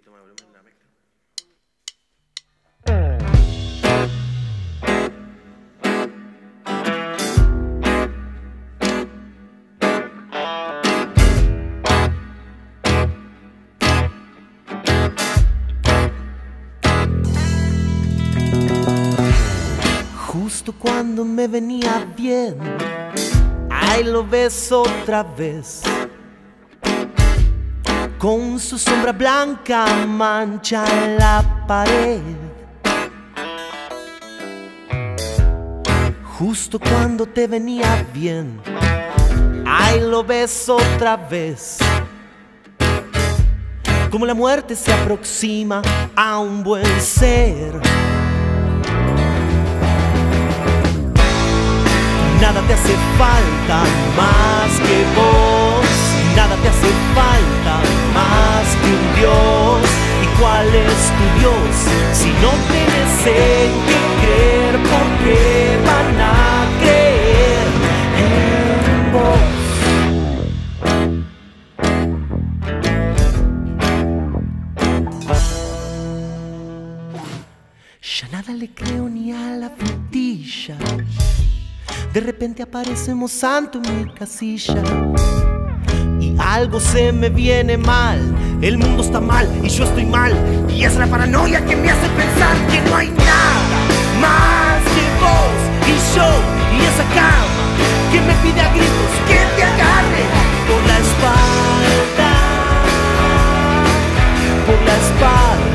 poquito más de volumen en la mezcla. Justo cuando me venía bien, ahí lo ves otra vez. Con su sombra blanca mancha la pared. Justo cuando te venía bien, ahí lo ves otra vez. Como la muerte se aproxima a un buen ser. Nada te hace falta más que vos. Nada te hace falta más que un Dios. ¿Y cuál es tu Dios? Si no tienes en qué creer, ¿por qué van a creer en vos? Ya nada le creo ni a la frutilla. De repente aparecemos ante mi casilla y algo se me viene mal. El mundo está mal y yo estoy mal, y es la paranoia que me hace pensar que no hay nada más que vos y yo y esa cama que me pide a gritos que te agarre por la espalda, por la espalda.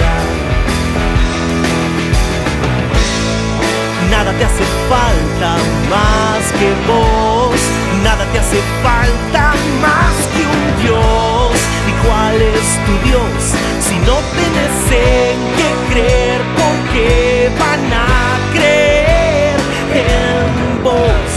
Nada te hace falta más que vos. Nada te hace falta más que un Dios. ¿Y cuál es tu Dios? Si no tenés en qué creer, ¿por qué van a creer en vos?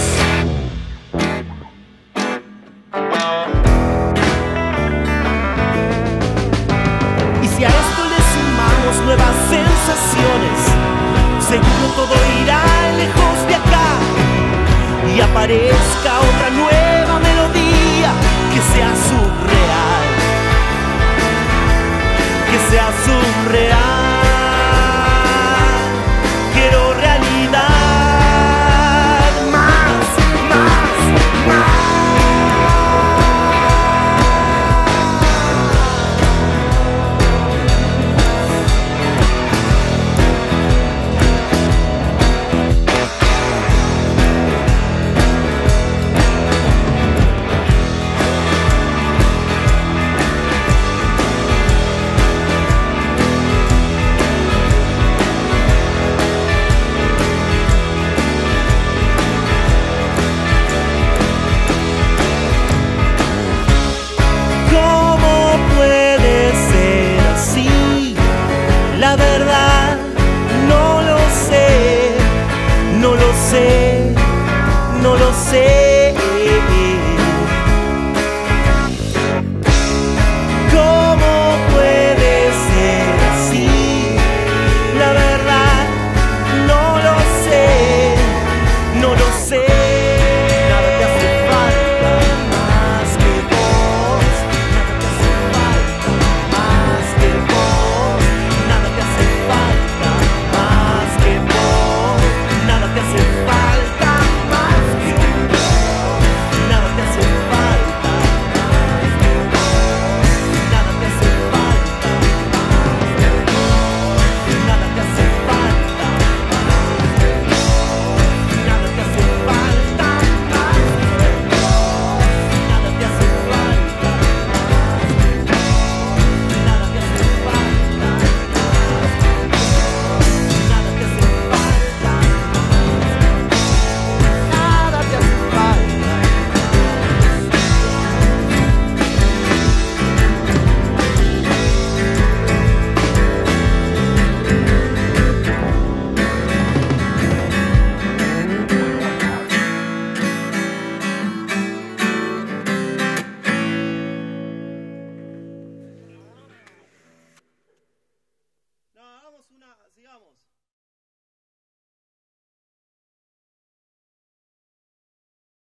Y si a esto le sumamos nuevas sensaciones, seguro todo irá lejos de acá y aparezca otra nueva melodía que sea surreal, que sea surreal.